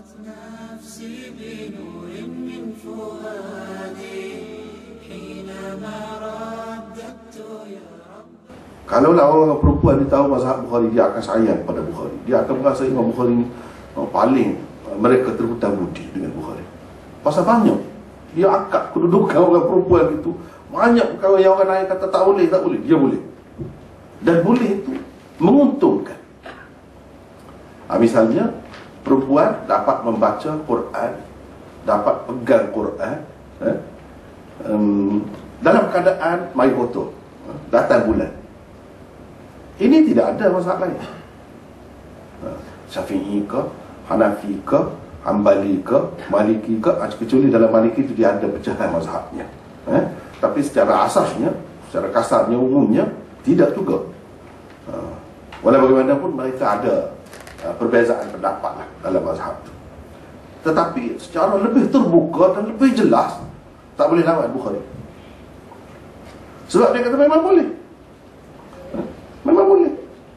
نفسي بنور من فؤادي حينما رددت يا رب. Kalaulah orang perempuan dia tahu mazhab Bukhari, dia akan sayang pada Bukhari. Dia akan merasa Imam Bukhari ni paling mereka terhutang budi dengan Bukhari. Pasal banyak dia akad kedudukan orang perempuan itu. Banyak perkara yang orang lain kata tak boleh, dia boleh. Dan boleh itu menguntungkan. Misalnya perempuan dapat membaca Quran, dapat pegang Quran dalam keadaan mai kotor, datang bulan. Ini tidak ada masalah lain. Syafi'i ke, Hanafi ke, Hanbali ke, Maliki ke, kecuali dalam Maliki itu dia ada pecahan mazhabnya. Tapi secara asasnya, secara kasarnya, umumnya tidak juga. Walau bagaimanapun mereka ada perbezaan pendapat lah dalam mazhab itu. Tetapi secara lebih terbuka dan lebih jelas tak boleh lawan Bukhari. Sebab dia kata memang boleh. Memang boleh.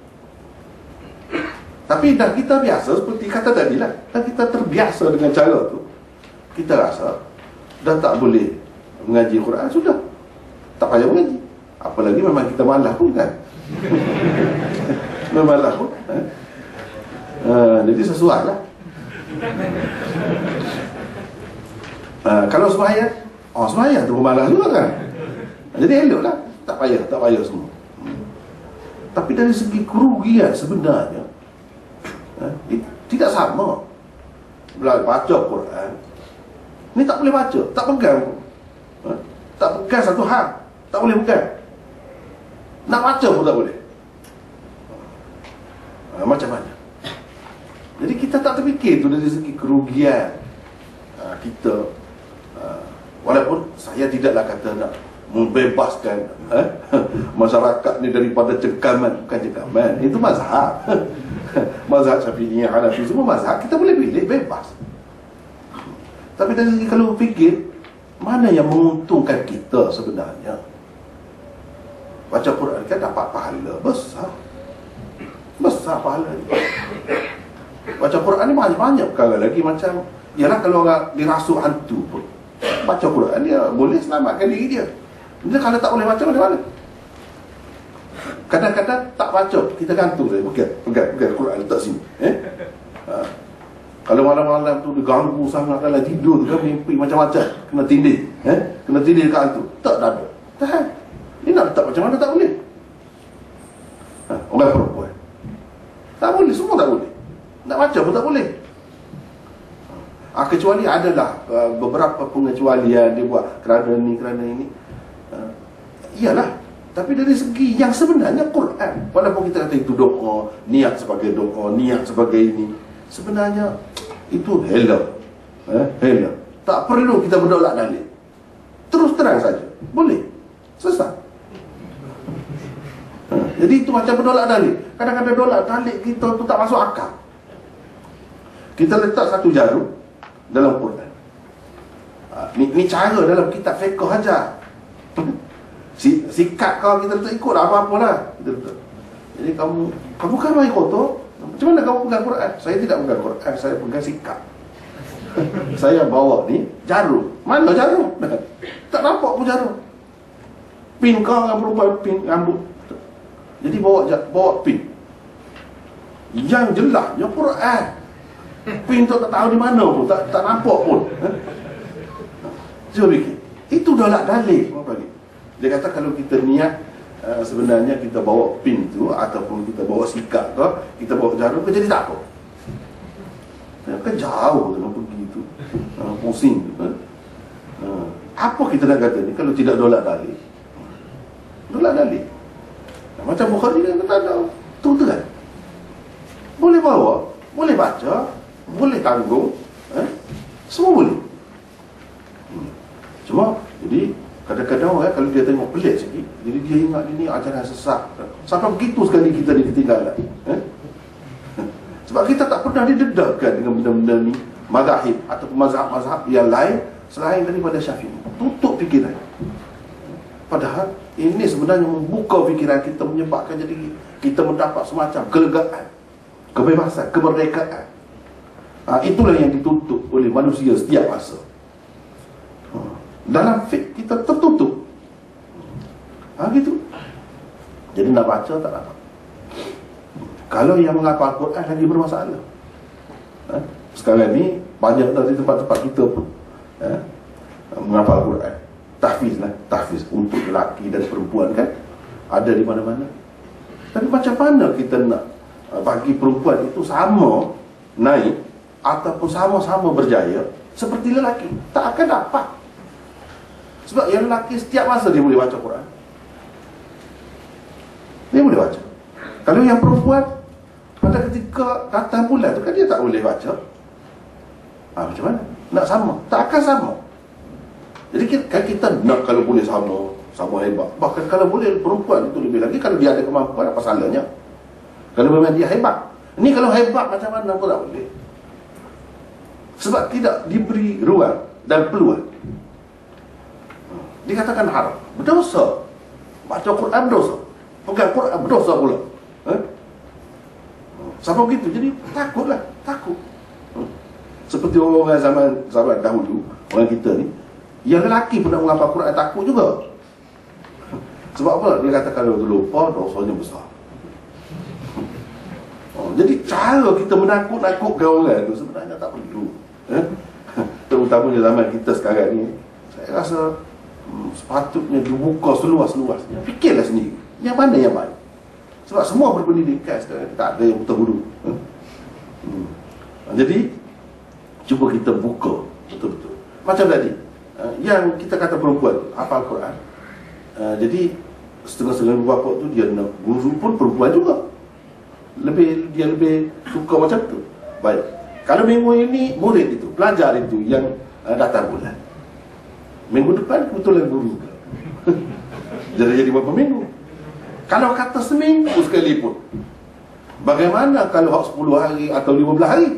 Tapi dah kita biasa, seperti kata tadi lah, dah kita terbiasa dengan cara tu, kita rasa dah tak boleh mengaji Quran, sudah tak payah mengaji. Apalagi memang kita malas pun kan. Memang malas pun. Jadi sesuai lah. Kalau sembahyang, sembahyang tu malas juga kan. Jadi elok lah, tak payah semua. Tapi dari segi kerugian sebenarnya tidak sama. Baca Quran ni tak boleh baca, tak pegang, tak pegang satu hal, tak boleh pegang. Nak baca pun tak boleh. Macam mana? Jadi kita tak terfikir tu dari segi kerugian kita. Walaupun saya tidaklah kata nak membebaskan masyarakat ni daripada cengkaman. Bukan cengkaman, itu mazhab. Mazhab Syafi'i, Hanafi, semua mazhab kita boleh pilih bebas. Tapi dari segi kalau fikir, mana yang menguntungkan kita sebenarnya? Baca Quran kan dapat pahala besar. Besar pahala ni. Baca Quran ni banyak perkara lagi. Macam, ialah kalau orang dirasuk hantu pun, baca Quran dia boleh selamatkan diri dia. Dia kalau tak boleh baca, macam mana? Kadang-kadang tak baca, kita gantung saja. Pegang Quran letak sini. Kalau malam-malam tu dia ganggu sangat dalam tidur tu kan, mimpi macam-macam, kena tindih. Kena tindih dekat hantu. Tak ada. Tahan. Ini nak letak macam mana tak boleh. Orang perempuan tak boleh, semua tak boleh. Nak baca pun tak boleh. Kecuali adalah beberapa pengecualian dia buat kerana ni, kerana ini. Iyalah. Tapi dari segi yang sebenarnya Quran, walaupun kita kata itu doa, niat sebagai doa, niat sebagai ini, sebenarnya itu hello. Hello. Tak perlu kita berdolak dalil. Terus terang saja. Boleh. Selesai. Jadi itu macam berdolak dalil. Kadang-kadang dolak dalil kita tu tak masuk akal. Kita letak satu jarum dalam Quran. Ni cara dalam kitab fiqh aja. Sikat kau kita letak ikut apa-apa lah. Kita letak. Jadi kamu kan main kotor. Macam mana kamu pegang Quran? Saya tidak pegang Quran, saya pegang sikat. Saya bawa ni jarum. Mana jarum? Tak nampak pun jarum. Pin kau dengan perempuan, pin rambut. Jadi bawa pin. Yang jelasnya Quran. Pin tu tak tahu di mana pun, tak nampak pun. Cuba fikir. Itu dolak dalil. Dia kata kalau kita niat sebenarnya kita bawa pin tu ataupun kita bawa sikat ke, kita bawa jarum ke, jadi tak apa. Kan jauh kena pergi tu. Pusing tu. Apa kita nak kata ni kalau tidak dolak dalil? Dolak dalil. Macam Bukhari dia kata ada tu kan. Boleh bawa, boleh baca, boleh tanggung, semua boleh. Cuma jadi kadang-kadang orang kalau dia tengok pelik sikit, jadi dia ingat ini ajaran sesat. Sampai begitu sekali kita ni ketinggalan. Sebab kita tak pernah didedahkan dengan benda-benda ni, mazhab ataupun mazhab-mazhab yang lain selain daripada Syafi'i. Tutup fikiran. Padahal ini sebenarnya membuka fikiran kita, menyebabkan jadi kita mendapat semacam kelegaan, kebebasan, kemerdekaan. Itulah yang ditutup oleh manusia setiap masa. Dalam fiqh kita tertutup. Gitu. Jadi nak baca tak dapat. Kalau yang menghafal Quran lagi bermasalah. Sekarang ni banyak dah di tempat-tempat kita pun menghafal Quran. Tahfiz lah, tahfiz untuk lelaki dan perempuan kan ada di mana-mana. Tapi macam mana kita nak bagi perempuan itu sama naik ataupun sama-sama berjaya seperti lelaki? Tak akan dapat. Sebab yang lelaki setiap masa dia boleh baca Quran. Dia boleh baca. Kalau yang perempuan pada ketika datang bulan tu kan dia tak boleh baca. Macam mana? Nak sama? Tak akan sama. Jadi kita nak kalau boleh sama hebat. Bahkan kalau boleh perempuan itu lebih lagi. Kalau dia ada kemampuan, apa salahnya? Kalau memang dia hebat. Ini kalau hebat macam mana pun tak boleh. Sebab tidak diberi ruang dan peluang. Dikatakan haram, berdosa. Baca Quran berdosa, pegang Quran berdosa pula. Sampai begitu. Jadi takutlah, takut. Seperti orang zaman dahulu, orang kita ni, yang lelaki pun nak menghafal Quran takut juga. Sebab apa? Dia kata kalau lupa dosanya besar. Jadi cara kita menakut-nakutkan orang tu sebenarnya tak perlu. Terutamanya zaman kita sekarang ni, saya rasa sepatutnya dibuka seluas-luasnya. Fikirlah sendiri, yang mana yang baik. Sebab semua berpendidikan sekarang, tak ada yang betul-betul. Jadi cuba kita buka betul-betul. Macam tadi, yang kita kata perempuan hafal Quran, jadi setengah-setengah bapa tu dia nak guru pun perempuan juga. Dia lebih suka macam tu. Baik. Kalau minggu ini murid itu, pelajar itu yang datang bulan, minggu depan kebetulan guru. Jadi berapa minggu? Kalau kata seminggu sekalipun, bagaimana kalau 10 hari atau 15 hari?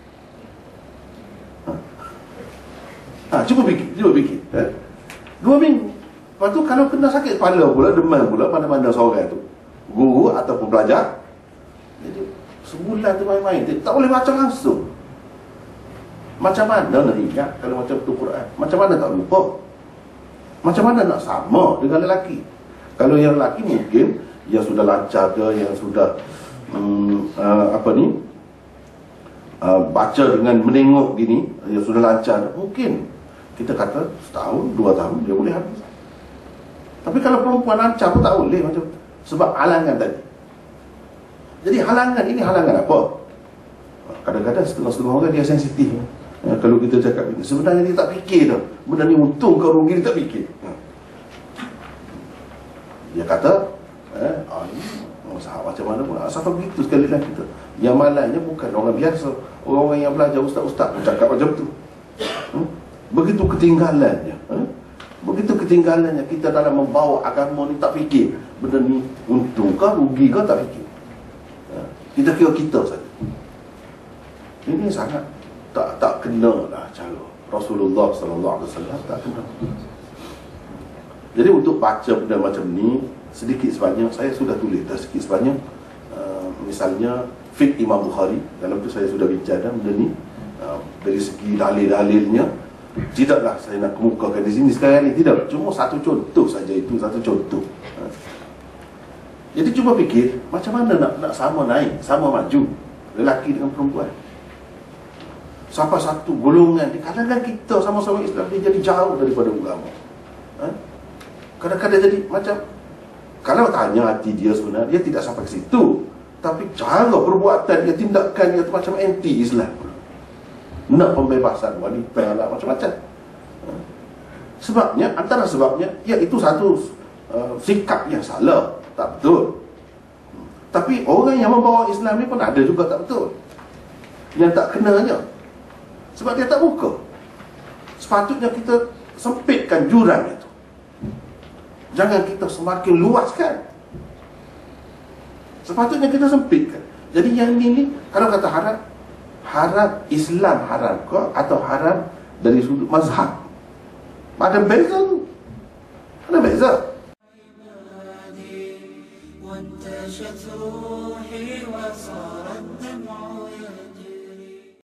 Cuba fikir. 2 minggu. Lepas tu kalau kena sakit kepala pula, demam pula, mana-mana seorang tu, guru ataupun pelajar, jadi sebulan tu main-main, tak boleh baca langsung. Macam mana nak ingat kalau macam tu Quran? Macam mana tak lupa? Macam mana nak sama dengan lelaki? Kalau yang lelaki mungkin yang sudah lancar ke, yang sudah baca dengan menengok gini, yang sudah lancar, mungkin kita kata setahun, 2 tahun dia boleh habis. Tapi kalau perempuan lancar pun tak boleh macam tu. Sebab halangan tadi. Jadi halangan ini halangan apa? Kadang-kadang setengah-setengah orang dia sensitif. Kalau kita cakap ini, sebenarnya dia tak fikir dah. Benda ni untung ke rugi, dia tak fikir. Dia kata, macam mana pun, sampai begitu sekali lah kita. Yang malangnya bukan orang biasa, orang-orang yang belajar ustaz-ustaz pun cakap macam tu. Begitu ketinggalannya. Begitu ketinggalannya kita dalam membawa agama ni, tak fikir benda ni untung ke rugi ke, tak fikir. Kita kira kita saja. Ini sangat tak kena lah cara Rasulullah SAW, tak kena. Jadi untuk baca benda macam ni, sedikit sebanyak saya sudah tulis dah sedikit sebanyak. Misalnya fiqh Imam Bukhari, dalam tu saya sudah bincang benda ni. Dari segi dalil-dalilnya, tidaklah saya nak kemukakan di sini sekarang ni, tidak. Cuma satu contoh saja, itu satu contoh. Jadi cuba fikir macam mana nak sama naik, sama maju lelaki dengan perempuan. Sampai satu golongan di kalangan kita sama-sama Islam dia jadi jauh daripada agama. Kadang-kadang jadi macam, kalau tanya hati dia sebenarnya, dia tidak sampai ke situ, tapi cara perbuatan dia, tindakan dia tu macam anti-Islam. Nak pembebasan wanita lah, macam-macam. Sebabnya, antara sebabnya, ya itu satu sikap yang salah, tak betul. Tapi orang yang membawa Islam ni pun ada juga tak betul, yang tak kenanya. Sebab dia tak buka. Sepatutnya kita sempitkan jurang itu, jangan kita semakin luaskan. Sepatutnya kita sempitkan. Jadi yang ini kalau kata haram, haram Islam haram ke atau haram dari sudut mazhab, ada beza tu. Ada beza. وانتشت روحي وصار الدمع